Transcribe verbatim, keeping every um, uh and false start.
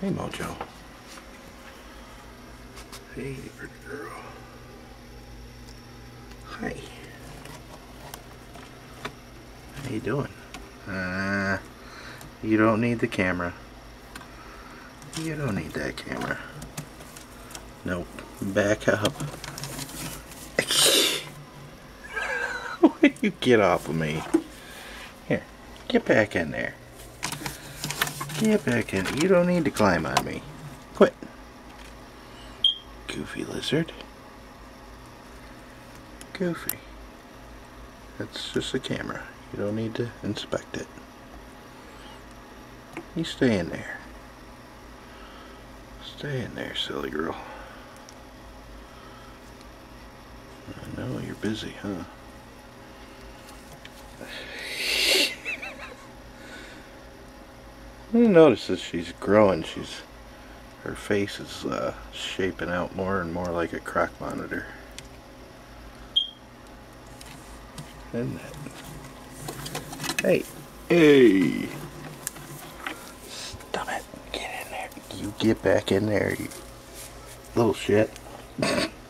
Hey, Mojo. Hey, pretty girl. Hi. How you doing? Uh, you don't need the camera. You don't need that camera. Nope. Back up. Will you get off of me? Here. Get back in there. Get back in. You don't need to climb on me. Quit. Goofy lizard. Goofy. That's just a camera. You don't need to inspect it. You stay in there. Stay in there, silly girl. I know you're busy, huh? You notice as she's growing, she's her face is uh, shaping out more and more like a croc monitor. Isn't it? Hey, hey! Stop it! Get in there! You get back in there, you little shit!